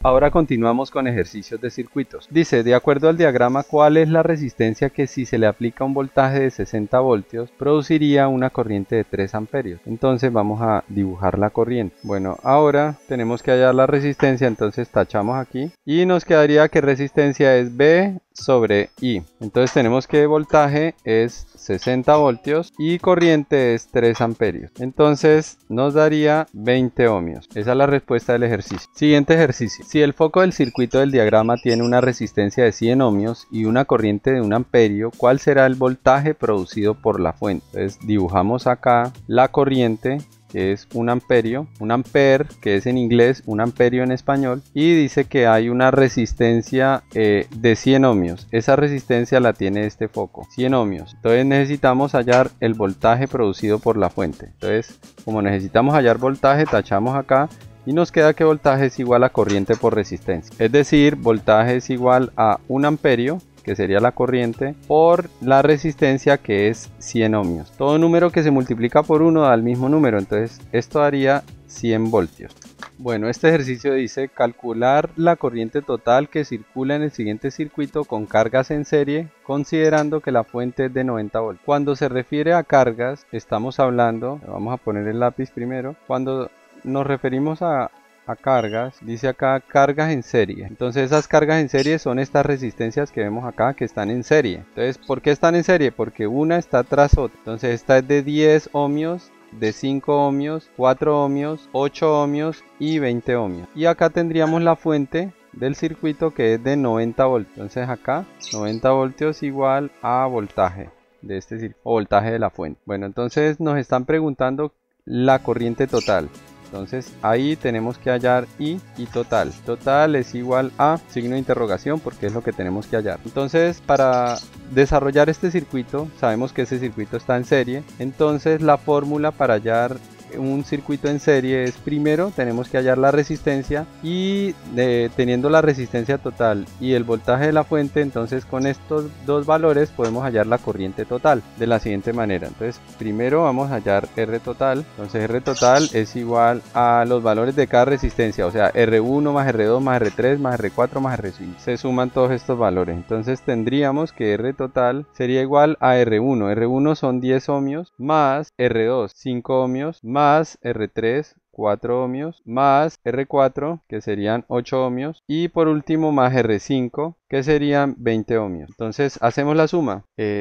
Ahora continuamos con ejercicios de circuitos. Dice, de acuerdo al diagrama, ¿cuál es la resistencia que si se le aplica un voltaje de 60 voltios produciría una corriente de 3 amperios? Entonces vamos a dibujar la corriente. Bueno, ahora tenemos que hallar la resistencia, entonces tachamos aquí y nos quedaría que resistencia es B sobre I. Entonces tenemos que voltaje es 60 voltios y corriente es 3 amperios. Entonces nos daría 20 ohmios. Esa es la respuesta del ejercicio. Siguiente ejercicio. Si el foco del circuito del diagrama tiene una resistencia de 100 ohmios y una corriente de 1 amperio, ¿cuál será el voltaje producido por la fuente? Entonces dibujamos acá la corriente, que es 1 amperio, 1 ampere, que es en inglés, 1 amperio en español, y dice que hay una resistencia de 100 ohmios. Esa resistencia la tiene este foco, 100 ohmios. Entonces necesitamos hallar el voltaje producido por la fuente. Entonces, como necesitamos hallar voltaje, tachamos acá y nos queda que voltaje es igual a corriente por resistencia. Es decir, voltaje es igual a 1 amperio, que sería la corriente, por la resistencia, que es 100 ohmios. Todo número que se multiplica por 1 da el mismo número, entonces esto daría 100 voltios. Bueno, este ejercicio dice calcular la corriente total que circula en el siguiente circuito con cargas en serie, considerando que la fuente es de 90 voltios. Cuando se refiere a cargas, estamos hablando, vamos a poner el lápiz primero, cuando nos referimos a cargas, dice acá cargas en serie. Entonces esas cargas en serie son estas resistencias que vemos acá que están en serie. Entonces, ¿por qué están en serie? Porque una está tras otra. Entonces esta es de 10 ohmios, de 5 ohmios, 4 ohmios, 8 ohmios y 20 ohmios. Y acá tendríamos la fuente del circuito que es de 90 voltios. Entonces acá 90 voltios igual a voltaje de este circuito, o voltaje de la fuente. Bueno, entonces nos están preguntando la corriente total. Entonces ahí tenemos que hallar I y total. Total es igual a signo de interrogación porque es lo que tenemos que hallar. Entonces para desarrollar este circuito, sabemos que ese circuito está en serie. Entonces la fórmula para hallar un circuito en serie es, primero tenemos que hallar la resistencia y teniendo la resistencia total y el voltaje de la fuente, entonces con estos dos valores podemos hallar la corriente total de la siguiente manera. Entonces primero vamos a hallar R total. Entonces R total es igual a los valores de cada resistencia, o sea R1 más R2 más R3 más R4 más R5. Se suman todos estos valores. Entonces tendríamos que R total sería igual a R1. R1 son 10 ohmios más R2 5 ohmios más R3 4 ohmios más R4 que serían 8 ohmios y por último más R5 que serían 20 ohmios. Entonces hacemos la suma,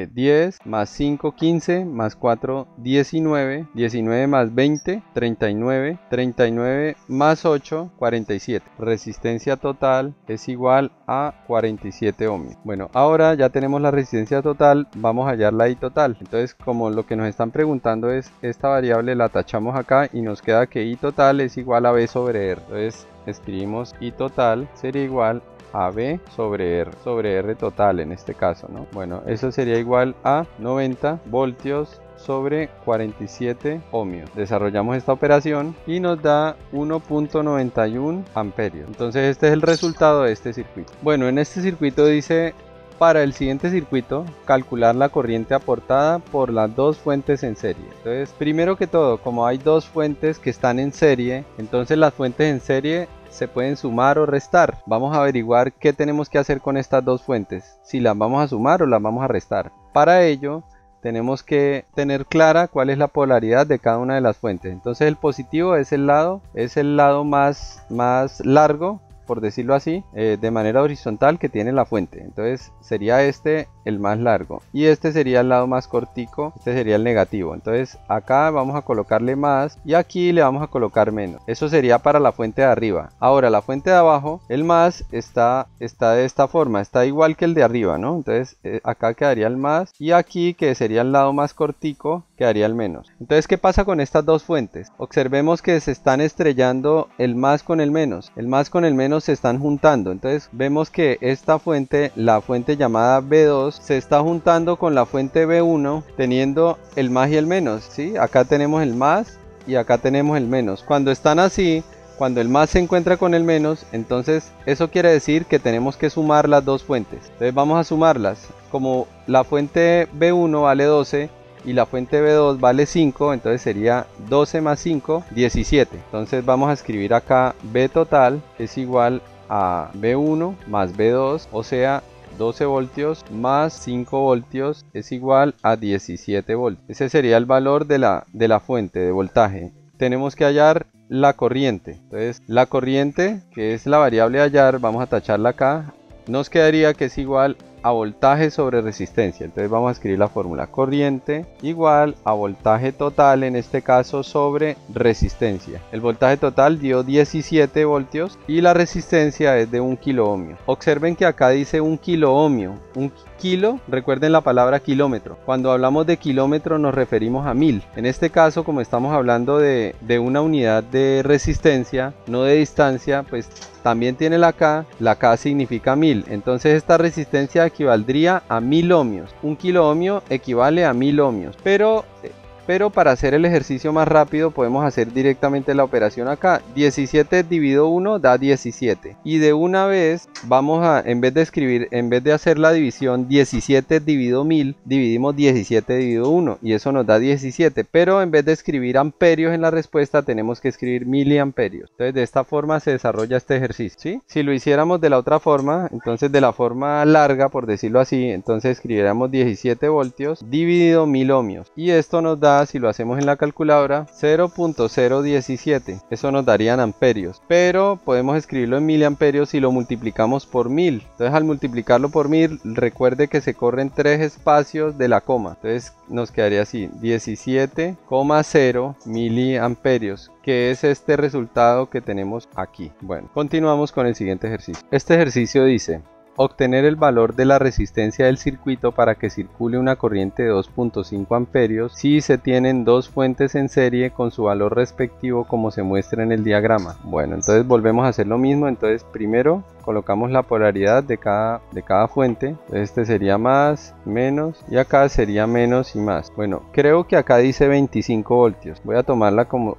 10 más 5 15 más 4 19, 19 más 20 39, 39 más 8 47. Resistencia total es igual a 47 ohmios. Bueno, ahora ya tenemos la resistencia total, vamos a hallar la I total. Entonces como lo que nos están preguntando es esta variable, la tachamos acá y nos queda que I total es igual a B sobre R. Entonces escribimos I total sería igual a B sobre R total en este caso, ¿no? Bueno, eso sería igual a 90 voltios sobre 47 ohmios. Desarrollamos esta operación y nos da 1.91 amperios. Entonces este es el resultado de este circuito. Bueno, en este circuito dice, para el siguiente circuito, calcular la corriente aportada por las dos fuentes en serie. Entonces, primero que todo, como hay dos fuentes que están en serie, entonces las fuentes en serie se pueden sumar o restar. Vamos a averiguar qué tenemos que hacer con estas dos fuentes, si las vamos a sumar o las vamos a restar. Para ello, tenemos que tener clara cuál es la polaridad de cada una de las fuentes. Entonces el positivo es el lado más largo, por decirlo así, de manera horizontal que tiene la fuente. Entonces sería este el más largo y este sería el lado más cortico, este sería el negativo. Entonces acá vamos a colocarle más y aquí le vamos a colocar menos. Eso sería para la fuente de arriba. Ahora la fuente de abajo, el más está de esta forma, está igual que el de arriba, ¿no? Entonces acá quedaría el más y aquí, que sería el lado más cortico, quedaría el menos. Entonces, ¿qué pasa con estas dos fuentes? Observemos que se están estrellando el más con el menos. El más con el menos se están juntando. Entonces vemos que esta fuente, la fuente llamada B2, se está juntando con la fuente B1 teniendo el más y el menos, ¿sí? Acá tenemos el más y acá tenemos el menos. Cuando están así, cuando el más se encuentra con el menos, entonces eso quiere decir que tenemos que sumar las dos fuentes. Entonces vamos a sumarlas. Como la fuente B1 vale 12 y la fuente B2 vale 5, entonces sería 12 más 5, 17. Entonces vamos a escribir acá B total es igual a B1 más B2, o sea 12 voltios más 5 voltios es igual a 17 voltios. Ese sería el valor de la fuente de voltaje. Tenemos que hallar la corriente. Entonces la corriente, que es la variable a hallar, vamos a tacharla acá. Nos quedaría que es igual a voltaje sobre resistencia. Entonces vamos a escribir la fórmula: corriente igual a voltaje total, en este caso sobre resistencia. El voltaje total dio 17 voltios y la resistencia es de 1 kilo ohmio. Observen que acá dice 1 kilo ohmio. Un kilo, recuerden la palabra kilómetro. Cuando hablamos de kilómetro nos referimos a 1000. En este caso, como estamos hablando de una unidad de resistencia, no de distancia, pues también tiene la K significa 1000. Entonces esta resistencia equivaldría a 1000 ohmios. 1 kilo ohmio equivale a 1000 ohmios. Pero para hacer el ejercicio más rápido podemos hacer directamente la operación acá. 17 dividido 1 da 17. Y de una vez vamos a, en vez de hacer la división 17 dividido 1000, dividimos 17 dividido 1 y eso nos da 17. Pero en vez de escribir amperios en la respuesta tenemos que escribir miliamperios. Entonces de esta forma se desarrolla este ejercicio, ¿sí? Si lo hiciéramos de la otra forma, entonces de la forma larga, por decirlo así, entonces escribiríamos 17 voltios dividido 1000 ohmios. Y esto nos da, si lo hacemos en la calculadora, 0.017. Eso nos darían amperios, pero podemos escribirlo en miliamperios si lo multiplicamos por 1000. Entonces al multiplicarlo por 1000, recuerde que se corren 3 espacios de la coma. Entonces nos quedaría así: 17,0 miliamperios, que es este resultado que tenemos aquí. Bueno, continuamos con el siguiente ejercicio. Este ejercicio dice: obtener el valor de la resistencia del circuito para que circule una corriente de 2.5 amperios si se tienen dos fuentes en serie con su valor respectivo como se muestra en el diagrama. Bueno, entonces volvemos a hacer lo mismo. Entonces primero colocamos la polaridad de cada fuente. Este sería más, menos, y acá sería menos y más. Bueno, creo que acá dice 25 voltios. Voy a tomarla como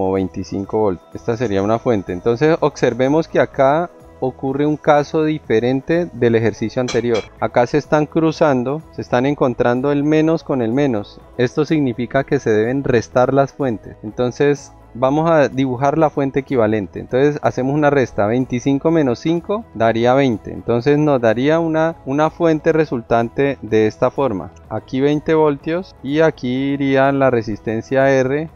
25 voltios. Esta sería una fuente. Entonces observemos que acá ocurre un caso diferente del ejercicio anterior. Acá se están cruzando, se están encontrando el menos con el menos. Esto significa que se deben restar las fuentes. Entonces vamos a dibujar la fuente equivalente. Entonces hacemos una resta: 25 menos 5 daría 20. Entonces nos daría una fuente resultante de esta forma: aquí 20 voltios y aquí iría la resistencia R.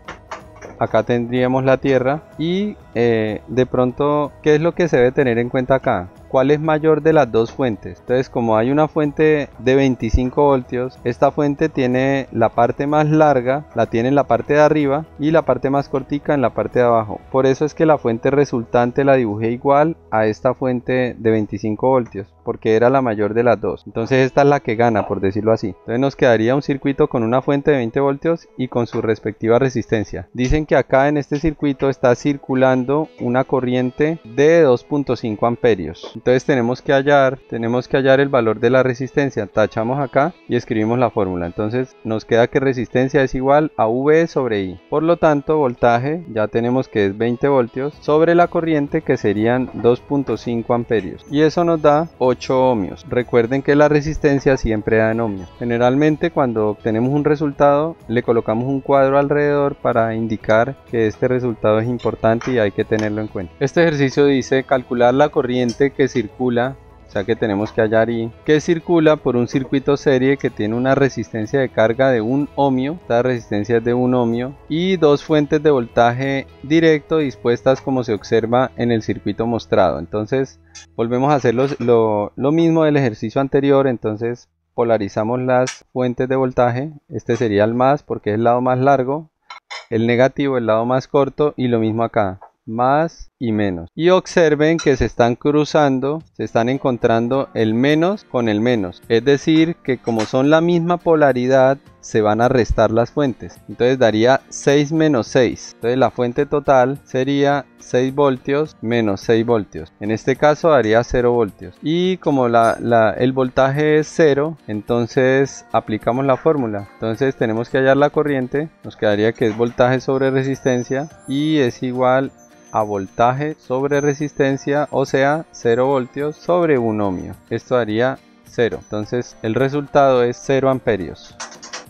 Acá tendríamos la tierra y de pronto, ¿qué es lo que se debe tener en cuenta acá? ¿Cuál es mayor de las dos fuentes? Entonces, como hay una fuente de 25 voltios, esta fuente tiene la parte más larga, la tiene en la parte de arriba, y la parte más cortica en la parte de abajo. Por eso es que la fuente resultante la dibujé igual a esta fuente de 25 voltios, porque era la mayor de las dos. Entonces esta es la que gana, por decirlo así. Entonces nos quedaría un circuito con una fuente de 20 voltios y con su respectiva resistencia. Dicen que acá en este circuito está circulando una corriente de 2.5 amperios. Entonces tenemos que hallar el valor de la resistencia. Tachamos acá y escribimos la fórmula. Entonces nos queda que resistencia es igual a V sobre I. Por lo tanto, voltaje ya tenemos que es 20 voltios sobre la corriente, que serían 2.5 amperios. Y eso nos da 8 ohmios. Recuerden que la resistencia siempre da en ohmios. Generalmente cuando obtenemos un resultado le colocamos un cuadro alrededor para indicar que este resultado es importante y hay que tenerlo en cuenta. Este ejercicio dice calcular la corriente que circula, o sea que tenemos que hallar I, que circula por un circuito serie que tiene una resistencia de carga de 1 ohmio, esta resistencia es de 1 ohmio, y dos fuentes de voltaje directo dispuestas como se observa en el circuito mostrado. Entonces volvemos a hacer lo mismo del ejercicio anterior. Entonces polarizamos las fuentes de voltaje. Este sería el más porque es el lado más largo, el negativo el lado más corto, y lo mismo acá, más y menos. Y observen que se están cruzando, se están encontrando el menos con el menos. Es decir, que como son la misma polaridad, se van a restar las fuentes. Entonces daría 6 menos 6. Entonces la fuente total sería 6 voltios menos 6 voltios. En este caso daría 0 voltios. Y como el voltaje es 0, entonces aplicamos la fórmula. Entonces tenemos que hallar la corriente. Nos quedaría que es voltaje sobre resistencia y es igual a voltaje sobre resistencia, o sea 0 voltios sobre 1 ohmio. Esto daría 0. Entonces el resultado es 0 amperios.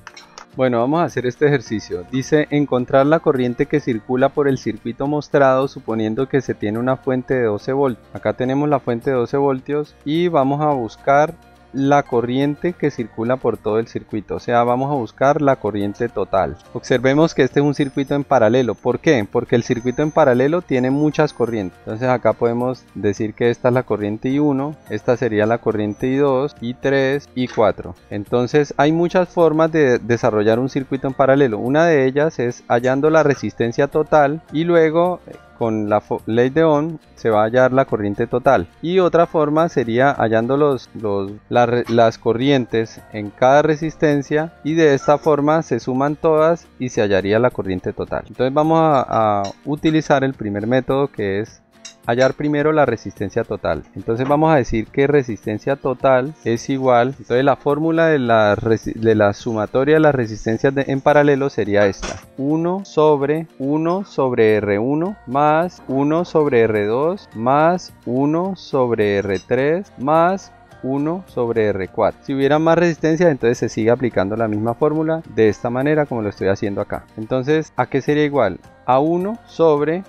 Bueno, vamos a hacer este ejercicio. Dice encontrar la corriente que circula por el circuito mostrado suponiendo que se tiene una fuente de 12 voltios. Acá tenemos la fuente de 12 voltios y vamos a buscar la corriente que circula por todo el circuito, o sea, vamos a buscar la corriente total. Observemos que este es un circuito en paralelo. ¿Por qué? Porque el circuito en paralelo tiene muchas corrientes. Entonces acá podemos decir que esta es la corriente I1, esta sería la corriente I2, I3, I4. Entonces hay muchas formas de desarrollar un circuito en paralelo. Una de ellas es hallando la resistencia total y luego con la ley de Ohm se va a hallar la corriente total. Y otra forma sería hallando las corrientes en cada resistencia y de esta forma se suman todas y se hallaría la corriente total. Entonces vamos a utilizar el primer método, que es hallar primero la resistencia total. Entonces vamos a decir que resistencia total es igual, entonces la fórmula de la sumatoria de las resistencias en paralelo sería esta: 1 sobre R1 más 1 sobre R2 más 1 sobre R3 más 1 sobre R4. Si hubiera más resistencia, entonces se sigue aplicando la misma fórmula de esta manera como lo estoy haciendo acá. Entonces, ¿a qué sería igual? A 1 sobre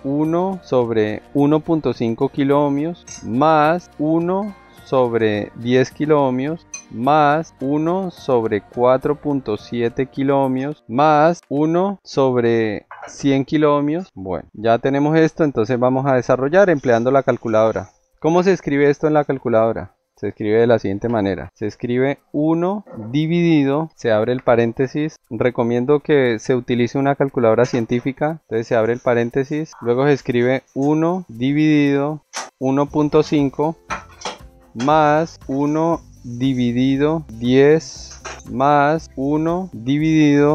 1.5 kilo ohmios más 1 sobre 10 kilo ohmios más 1 sobre 4.7 kilo ohmios más 1 sobre 100 kilo ohmios. Bueno, ya tenemos esto, entonces vamos a desarrollar empleando la calculadora. ¿Cómo se escribe esto en la calculadora? Se escribe de la siguiente manera: se escribe 1 dividido, se abre el paréntesis, recomiendo que se utilice una calculadora científica, entonces se abre el paréntesis, luego se escribe 1 dividido 1.5 más 1 dividido 10 más 1 dividido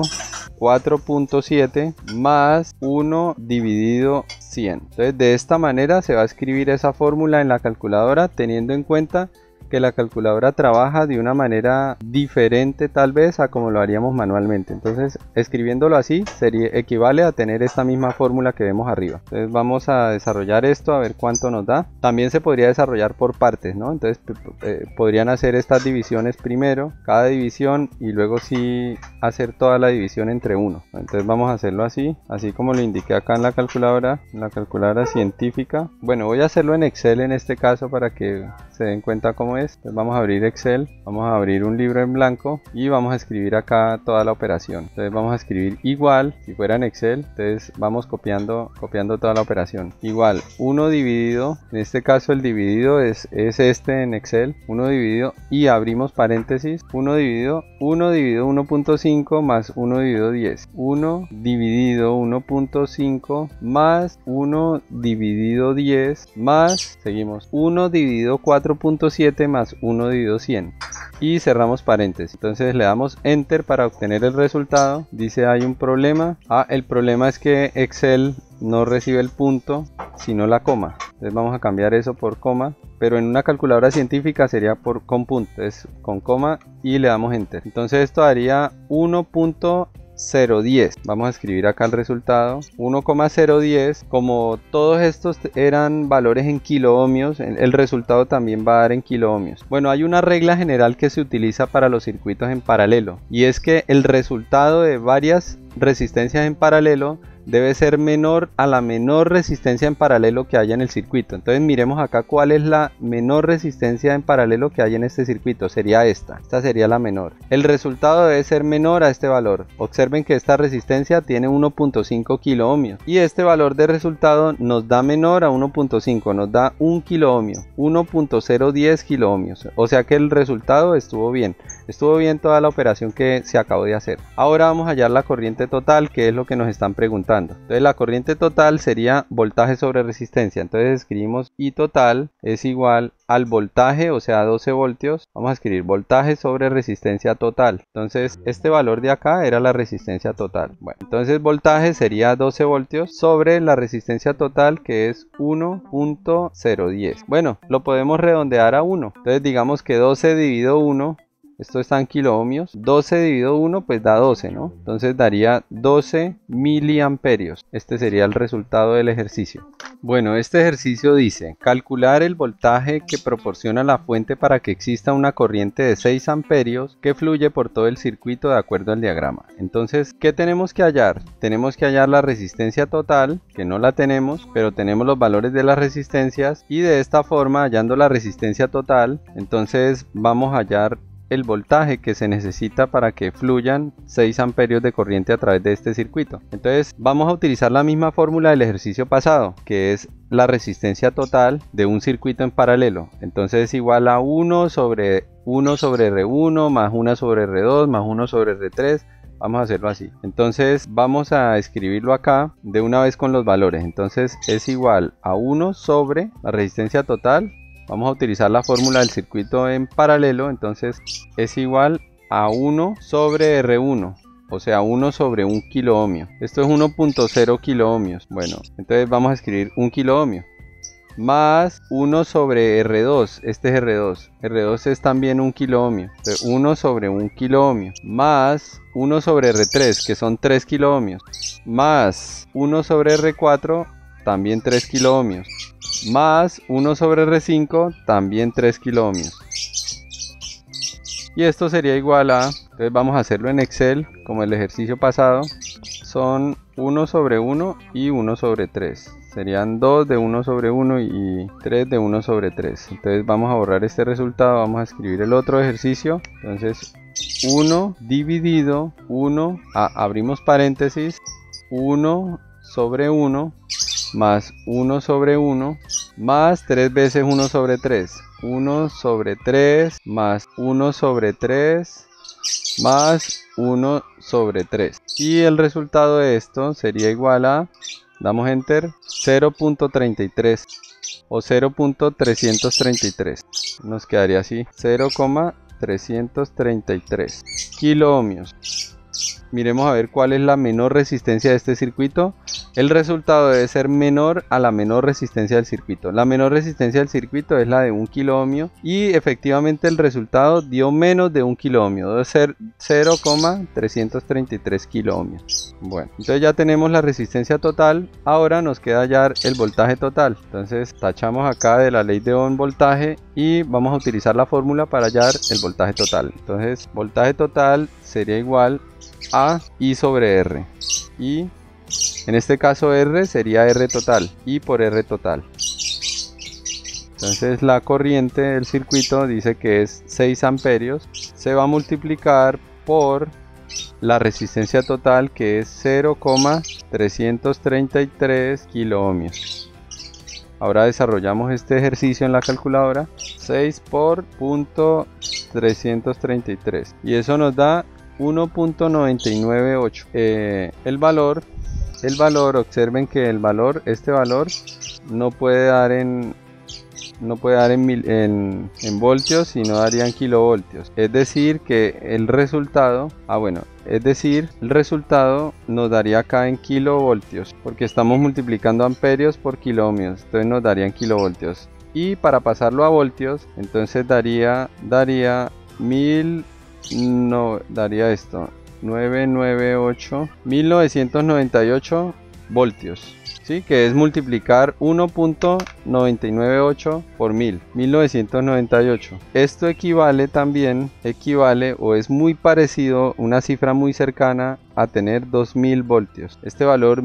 4.7 más 1 dividido 100. Entonces de esta manera se va a escribir esa fórmula en la calculadora, teniendo en cuenta que la calculadora trabaja de una manera diferente tal vez a como lo haríamos manualmente. Entonces escribiéndolo así equivale a tener esta misma fórmula que vemos arriba. Entonces vamos a desarrollar esto a ver cuánto nos da. También se podría desarrollar por partes, ¿no? Entonces podrían hacer estas divisiones primero, cada división, y luego sí hacer toda la división entre 1. Entonces vamos a hacerlo así como lo indiqué acá en la calculadora científica. Bueno, voy a hacerlo en Excel en este caso para que se den cuenta cómo es. Entonces vamos a abrir Excel, vamos a abrir un libro en blanco y vamos a escribir acá toda la operación. Entonces vamos a escribir igual, si fuera en Excel, entonces vamos copiando toda la operación. Igual 1 dividido, en este caso el dividido es este en Excel, 1 dividido, y abrimos paréntesis, 1 dividido 1.5 más 1 dividido 10, 1 dividido 1.5 más 1 dividido 10 más, seguimos, 1 dividido 4.7 más 1 dividido 100 y cerramos paréntesis. Entonces le damos enter para obtener el resultado. Dice hay un problema. El problema es que Excel no recibe el punto sino la coma. Entonces vamos a cambiar eso por coma, pero en una calculadora científica sería con punto. Entonces con coma y le damos enter. Entonces esto daría 1.010. Vamos a escribir acá el resultado: 1,010. Como todos estos eran valores en kilo ohmios, el resultado también va a dar en kilo ohmios. Bueno, hay una regla general que se utiliza para los circuitos en paralelo, y es que el resultado de varias resistencias en paralelo debe ser menor a la menor resistencia en paralelo que haya en el circuito. Entonces miremos acá cuál es la menor resistencia en paralelo que hay en este circuito. Sería esta sería la menor. El resultado debe ser menor a este valor. Observen que esta resistencia tiene 1.5 kilo ohmios y este valor de resultado nos da menor a 1.5, nos da 1 kilo ohmio, 1.010 kilo ohmios. O sea que el resultado estuvo bien toda la operación que se acabó de hacer. Ahora vamos a hallar la corriente total, que es lo que nos están preguntando. Entonces la corriente total sería voltaje sobre resistencia. Entonces escribimos I total es igual al voltaje, o sea 12 voltios. Vamos a escribir voltaje sobre resistencia total. Entonces este valor de acá era la resistencia total. Bueno, entonces voltaje sería 12 voltios sobre la resistencia total, que es 1.010. Bueno, lo podemos redondear a 1. Entonces digamos que 12 dividido 1 esto está en kilo ohmios, 12 dividido 1 pues da 12, ¿no? Entonces daría 12 miliamperios. Este sería el resultado del ejercicio. Bueno, este ejercicio dice, calcular el voltaje que proporciona la fuente para que exista una corriente de 6 amperios que fluye por todo el circuito de acuerdo al diagrama. Entonces, ¿qué tenemos que hallar? Tenemos que hallar la resistencia total, que no la tenemos, pero tenemos los valores de las resistencias, y de esta forma, hallando la resistencia total, entonces vamos a hallar el voltaje que se necesita para que fluyan 6 amperios de corriente a través de este circuito. Entonces vamos a utilizar la misma fórmula del ejercicio pasado, que es la resistencia total de un circuito en paralelo. Entonces es igual a 1 sobre R1 más 1 sobre R2 más 1 sobre R3. Vamos a hacerlo así. Entonces vamos a escribirlo acá de una vez con los valores. Entonces es igual a 1 sobre la resistencia total. Vamos a utilizar la fórmula del circuito en paralelo, entonces es igual a 1 sobre R1, o sea 1 sobre 1 kilo ohmio. Esto es 1.0 kilo ohmios. Bueno, entonces vamos a escribir 1 kilo ohmio más 1 sobre R2, este es R2. R2 es también 1 kilo ohmio. Entonces 1 sobre 1 kilo ohmio más 1 sobre R3, que son 3 kilo ohmios, más 1 sobre R4, también 3 kilo ohmios, más 1 sobre R5, también 3 kilo ohmios. Y esto sería igual a, entonces vamos a hacerlo en Excel, como el ejercicio pasado, son 1 sobre 1 y 1 sobre 3. Serían 2 de 1 sobre 1 y 3 de 1 sobre 3. Entonces vamos a borrar este resultado, vamos a escribir el otro ejercicio. Entonces 1 dividido 1, abrimos paréntesis, 1 sobre 1 más 1 sobre 1 más 3 veces 1 sobre 3. 1 sobre 3 más 1 sobre 3 más 1 sobre 3. Y el resultado de esto sería igual a, damos enter, 0.33 o 0.333. Nos quedaría así, 0,333 kilo ohmios. Miremos a ver cuál es la menor resistencia de este circuito. El resultado debe ser menor a la menor resistencia del circuito. La menor resistencia del circuito es la de 1 kilo ohmio y efectivamente el resultado dio menos de 1 kilo ohmio. Debe ser 0,333 kilo ohmios. Bueno, entonces ya tenemos la resistencia total. Ahora nos queda hallar el voltaje total. Entonces tachamos acá de la ley de Ohm voltaje y vamos a utilizar la fórmula para hallar el voltaje total. Entonces voltaje total sería igual a I sobre R. Y en este caso R sería R total, I por R total. Entonces la corriente del circuito dice que es 6 amperios. Se va a multiplicar por la resistencia total, que es 0,333 kilo ohmios. Ahora desarrollamos este ejercicio en la calculadora. 6 por punto 333. Y eso nos da 1.998. El valor, observen que el valor, este valor no puede dar en voltios, sino daría en kilovoltios. Es decir que el resultado, el resultado nos daría acá en kilovoltios, porque estamos multiplicando amperios por kilo ohmios, entonces nos daría en kilovoltios. Y para pasarlo a voltios, entonces daría 1998 voltios, ¿sí? Que es multiplicar 1.998 por 1998. Esto equivale o es muy parecido, una cifra muy cercana a tener 2000 voltios. Este valor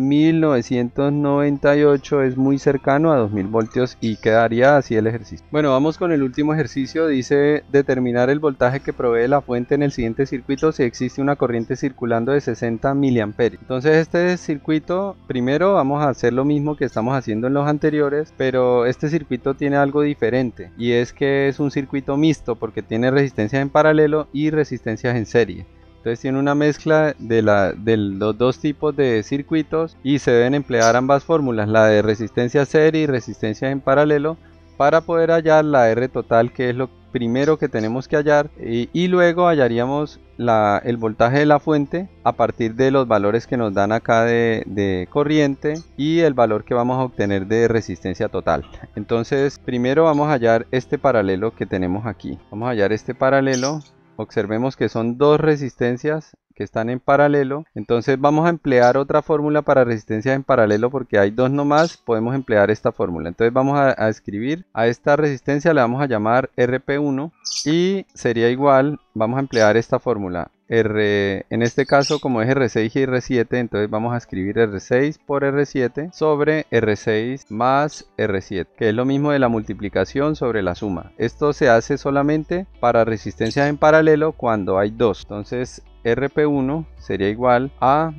1998 es muy cercano a 2000 voltios y quedaría así el ejercicio. Bueno, vamos con el último ejercicio. Dice determinar el voltaje que provee la fuente en el siguiente circuito si existe una corriente circulando de 60 miliamperios. Entonces este circuito, primero vamos a hacer lo mismo que estamos haciendo en los anteriores, pero este circuito tiene algo diferente, y es que es un circuito mixto porque tiene resistencias en paralelo y resistencias en serie. Entonces tiene una mezcla de los dos tipos de circuitos y se deben emplear ambas fórmulas, la de resistencia serie y resistencia en paralelo, para poder hallar la R total, que es lo primero que tenemos que hallar, y luego hallaríamos el voltaje de la fuente a partir de los valores que nos dan acá de corriente y el valor que vamos a obtener de resistencia total. Entonces primero vamos a hallar este paralelo que tenemos aquí. Vamos a hallar este paralelo. observemos que son dos resistencias que están en paralelo. Entonces vamos a emplear otra fórmula para resistencias en paralelo, porque hay dos nomás, podemos emplear esta fórmula. Entonces vamos a escribir a esta resistencia, le vamos a llamar RP1 y sería igual, vamos a emplear esta fórmula. En este caso, como es R6 y R7, entonces vamos a escribir R6 por R7 sobre R6 más R7, que es lo mismo de la multiplicación sobre la suma. Esto se hace solamente para resistencias en paralelo cuando hay dos. Entonces RP1 sería igual a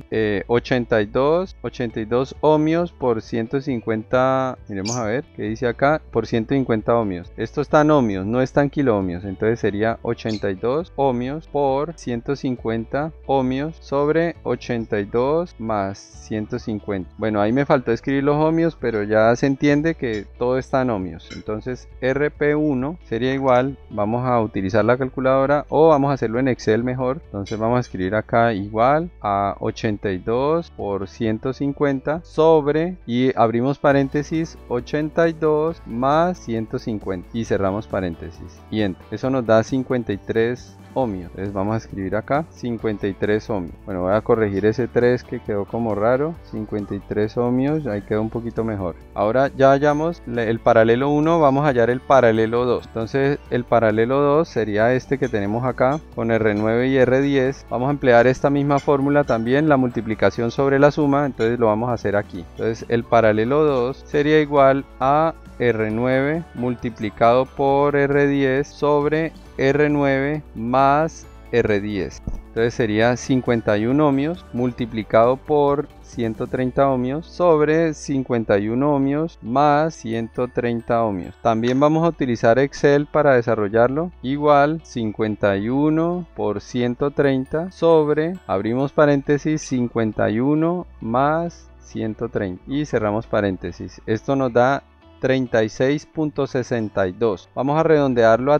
82 ohmios por 150, miremos a ver qué dice acá, por 150 ohmios. Esto está en ohmios, no está en kiloohmios, entonces sería 82 ohmios por 150 ohmios sobre 82 más 150. Bueno, ahí me faltó escribir los ohmios, pero ya se entiende que todo está en ohmios. Entonces RP1 sería igual, vamos a utilizar la calculadora o vamos a hacerlo en Excel mejor. Entonces vamos a escribir acá igual a 82 por 150 sobre, y abrimos paréntesis, 82 más 150 y cerramos paréntesis y enter. Eso nos da 53 ohmios. Entonces vamos a escribir acá 53 ohmios. Bueno, voy a corregir ese 3 que quedó como raro. 53 ohmios, ahí quedó un poquito mejor. Ahora ya hallamos el paralelo 1, vamos a hallar el paralelo 2. Entonces el paralelo 2 sería este que tenemos acá con R9 y R10. Vamos a emplear esta misma fórmula también, la multiplicación sobre la suma, entonces lo vamos a hacer aquí. Entonces el paralelo 2 sería igual a R9 multiplicado por R10 sobre R9 más R10. Entonces sería 51 ohmios multiplicado por 130 ohmios sobre 51 ohmios más 130 ohmios. También vamos a utilizar Excel para desarrollarlo. Igual 51 por 130 sobre, abrimos paréntesis, 51 más 130 y cerramos paréntesis. Esto nos da 36.62. Vamos a redondearlo a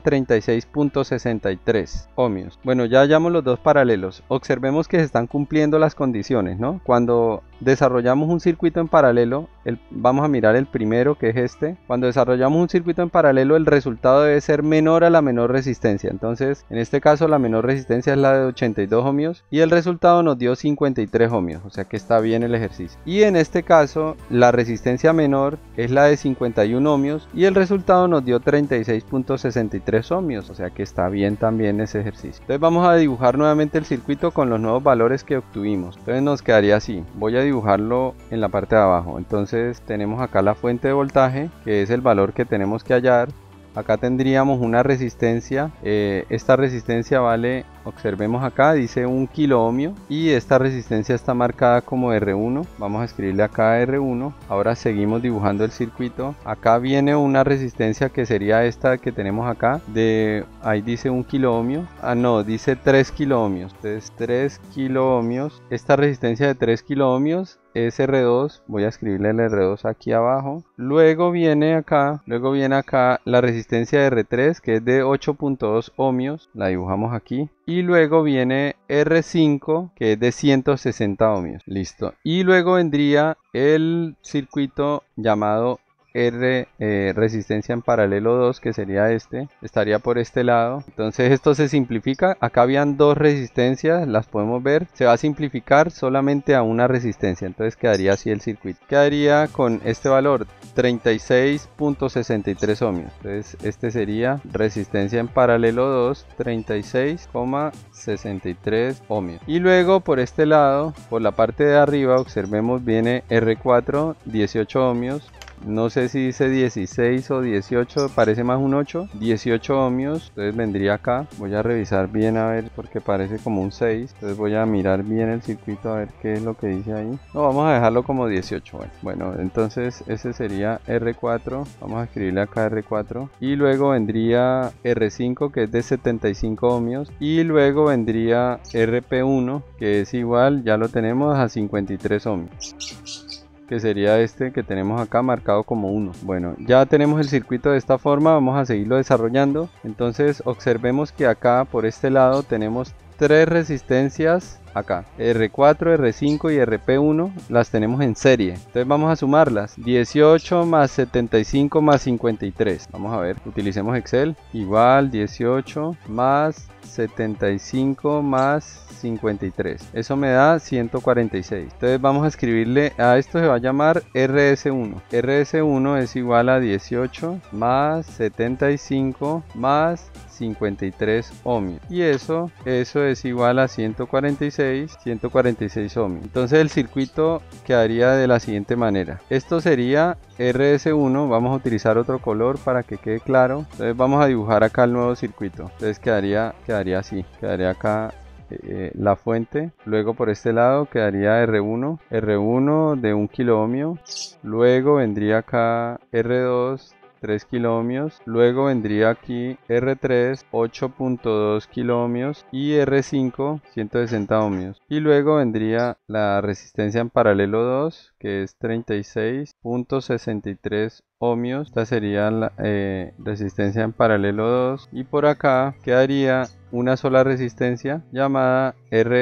36.63 ohmios. Bueno, ya hallamos los dos paralelos. Observemos que se están cumpliendo las condiciones, ¿no? Cuando desarrollamos un circuito en paralelo, vamos a mirar el primero, que es este. Cuando desarrollamos un circuito en paralelo, el resultado debe ser menor a la menor resistencia. Entonces, en este caso, la menor resistencia es la de 82 ohmios y el resultado nos dio 53 ohmios, o sea que está bien el ejercicio. Y en este caso, la resistencia menor es la de 51 ohmios y el resultado nos dio 36.63 ohmios, o sea que está bien también ese ejercicio. Entonces vamos a dibujar nuevamente el circuito con los nuevos valores que obtuvimos. Entonces nos quedaría así. Voy a dibujarlo en la parte de abajo. Entonces tenemos acá la fuente de voltaje, que es el valor que tenemos que hallar. Acá tendríamos una resistencia, esta resistencia vale, observemos acá, dice 1 kilo ohmio y esta resistencia está marcada como R1. Vamos a escribirle acá R1. Ahora seguimos dibujando el circuito. Acá viene una resistencia que sería esta que tenemos acá, ahí dice 1 kilo ohmio, no, dice 3 kilo ohmios. Entonces 3 kilo ohmios, esta resistencia de 3 kilo ohmios es R2, voy a escribirle el R2 aquí abajo. Luego viene acá la resistencia de R3, que es de 8.2 ohmios, la dibujamos aquí. Y luego viene R5, que es de 160 ohmios. Listo. Y luego vendría el circuito llamado resistencia en paralelo 2, que sería este, estaría por este lado. Entonces esto se simplifica. Acá habían dos resistencias, las podemos ver. Se va a simplificar solamente a una resistencia, entonces quedaría así el circuito. Quedaría con este valor 36.63 ohmios. Entonces este sería resistencia en paralelo 2, 36,63 ohmios. Y luego por este lado, por la parte de arriba, observemos, viene R4, 18 ohmios. No sé si dice 16 o 18, parece más un 8, 18 ohmios. Entonces vendría acá, voy a revisar bien a ver porque parece como un 6. Entonces voy a mirar bien el circuito a ver qué es lo que dice ahí. No, vamos a dejarlo como 18. Bueno, entonces ese sería R4, vamos a escribirle acá R4. Y luego vendría R5, que es de 75 ohmios. Y luego vendría RP1, que es igual, ya lo tenemos, a 53 ohmios, que sería este que tenemos acá marcado como 1. Bueno, ya tenemos el circuito de esta forma, vamos a seguirlo desarrollando. Entonces observemos que acá por este lado tenemos tres resistencias acá. R4, R5 y RP1 las tenemos en serie. Entonces vamos a sumarlas. 18 más 75 más 53. Vamos a ver, utilicemos Excel. Igual 18 más 75 más 53. Eso me da 146. Entonces vamos a escribirle a esto, se va a llamar RS1. RS1 es igual a 18 más 75 más 53 ohmios. Y eso es igual a 146 ohmios. Entonces el circuito quedaría de la siguiente manera. Esto sería RS1. Vamos a utilizar otro color para que quede claro. Entonces vamos a dibujar acá el nuevo circuito. Entonces quedaría así. Quedaría acá la fuente. Luego por este lado quedaría R1 de 1 kilo ohmio. Luego vendría acá R2 3 kilo ohmios, luego vendría aquí R3 8.2 kilo ohmios y R5 160 ohmios, y luego vendría la resistencia en paralelo 2, que es 36.63 ohmios. Esta sería la resistencia en paralelo 2, y por acá quedaría una sola resistencia llamada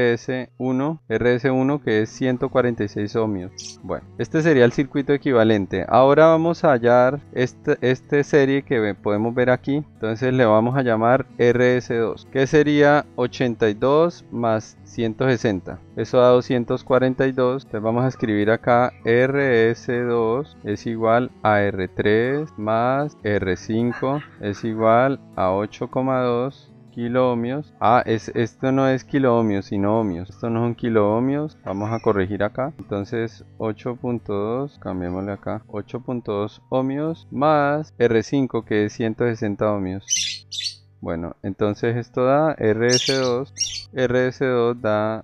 RS1 que es 146 ohmios. Bueno, este sería el circuito equivalente. Ahora vamos a hallar este serie que podemos ver aquí. Entonces le vamos a llamar RS2, que sería 82 más 160. Eso da 242. Entonces vamos a escribir acá RS2 es igual a R3 más R5 es igual a 8,2 kilo ohmios. Esto no es kilo ohmios sino ohmios. Esto no son kilo ohmios. Vamos a corregir acá. Entonces 8.2, cambiémosle acá, 8.2 ohmios más R5 que es 160 ohmios. Bueno, entonces esto da RS2 da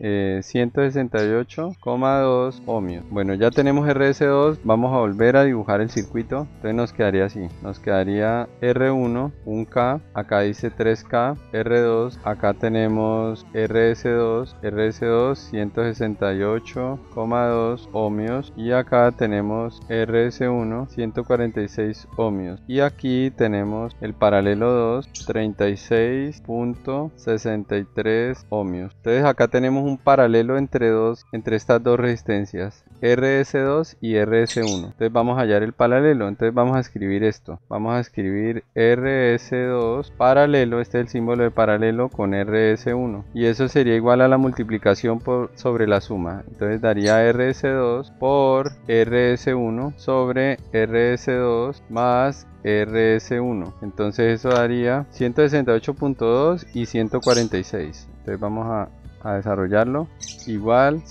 168,2 ohmios. Bueno, ya tenemos RS2. Vamos a volver a dibujar el circuito. Entonces nos quedaría así. Nos quedaría R1, 1K. Acá dice 3K. R2. Acá tenemos RS2 168,2 ohmios. Y acá tenemos RS1, 146 ohmios. Y aquí tenemos el paralelo 2, 36.63 ohmios. Entonces acá tenemos un paralelo entre estas dos resistencias, RS2 y RS1. Entonces vamos a hallar el paralelo. Entonces vamos a escribir esto. Vamos a escribir RS2 paralelo, este es el símbolo de paralelo, con RS1. Y eso sería igual a la multiplicación sobre la suma. Entonces daría RS2 por RS1 sobre RS2 más RS1. Entonces eso daría 168.2 y 146. Entonces vamos a desarrollarlo. Igual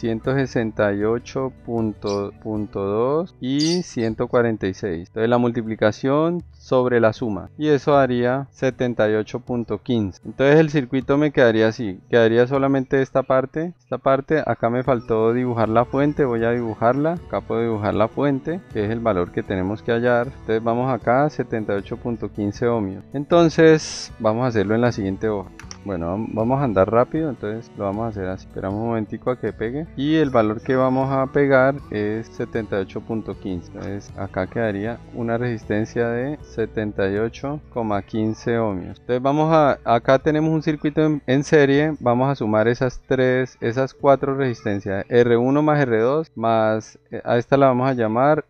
168.2 y 146. Entonces la multiplicación sobre la suma, y eso daría 78.15. Entonces el circuito me quedaría así. Quedaría solamente esta parte. Acá me faltó dibujar la fuente. Voy a dibujarla. Acá puedo dibujar la fuente, que es el valor que tenemos que hallar. Entonces vamos acá, 78.15 ohmios. Entonces vamos a hacerlo en la siguiente hoja. Bueno, vamos a andar rápido, entonces lo vamos a hacer así. Esperamos un momentico a que pegue. Y el valor que vamos a pegar es 78.15. Entonces acá quedaría una resistencia de 78,15 ohmios. Entonces acá tenemos un circuito en serie. Vamos a sumar esas cuatro resistencias. R1 más R2 más, a esta la vamos a llamar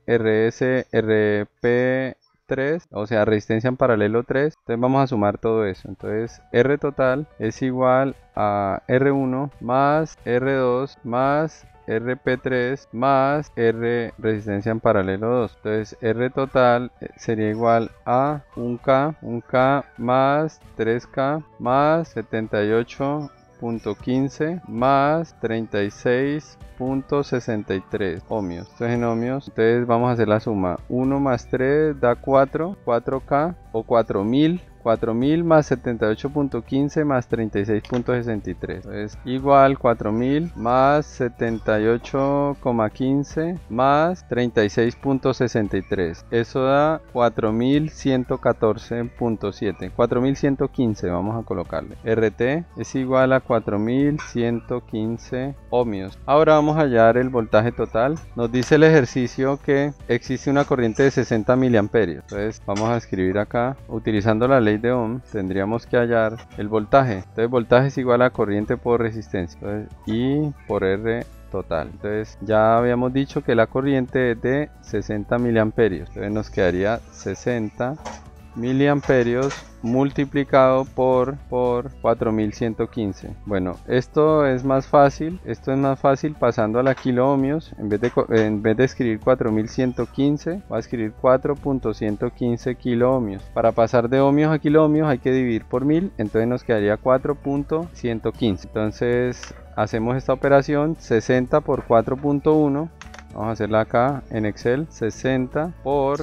RP3, o sea, resistencia en paralelo 3. Entonces vamos a sumar todo eso. Entonces R total es igual a R1 más R2 más RP3 más R resistencia en paralelo 2. Entonces R total sería igual a 1K más 3K más 78.15 más 36.63 ohmios. Esto es en ohmios. Entonces vamos a hacer la suma. 1 más 3 da 4K o 4000 más 78.15 más 36.63. Entonces igual 4000 más 78,15 más 36.63. Eso da 4114.7. 4115 vamos a colocarle. RT es igual a 4115 ohmios. Ahora vamos a hallar el voltaje total. Nos dice el ejercicio que existe una corriente de 60 miliamperios. Entonces vamos a escribir acá, utilizando la ley ley de Ohm, tendríamos que hallar el voltaje. Entonces voltaje es igual a corriente por resistencia. Entonces, I por R total. Entonces ya habíamos dicho que la corriente es de 60 miliamperios. Entonces nos quedaría 60 miliamperios multiplicado por 4115. Bueno, esto es más fácil pasando a la kilo ohmios. En vez de escribir 4115, voy a escribir 4.115 kilo ohmios. Para pasar de ohmios a kilo ohmios hay que dividir por 1000, entonces nos quedaría 4.115. entonces hacemos esta operación: 60 por 4.1. Vamos a hacerla acá en Excel. 60 por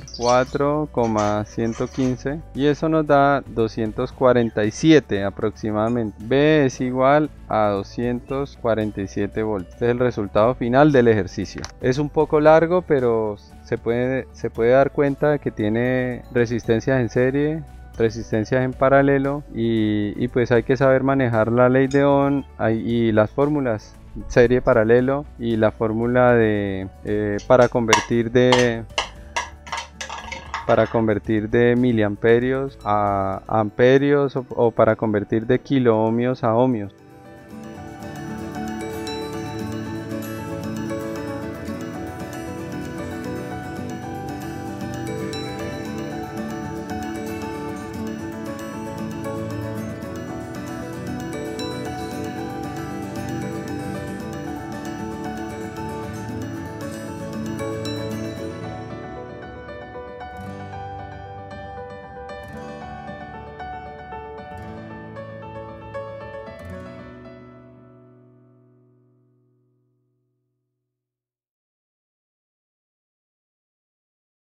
4,115 y eso nos da 247 aproximadamente. B es igual a 247 voltios. Este es el resultado final del ejercicio. Es un poco largo, pero se puede dar cuenta de que tiene resistencias en serie, resistencias en paralelo, y pues hay que saber manejar la ley de Ohm y las fórmulas serie, paralelo, y la fórmula de para convertir de miliamperios a amperios, o para convertir de kilo ohmios a ohmios.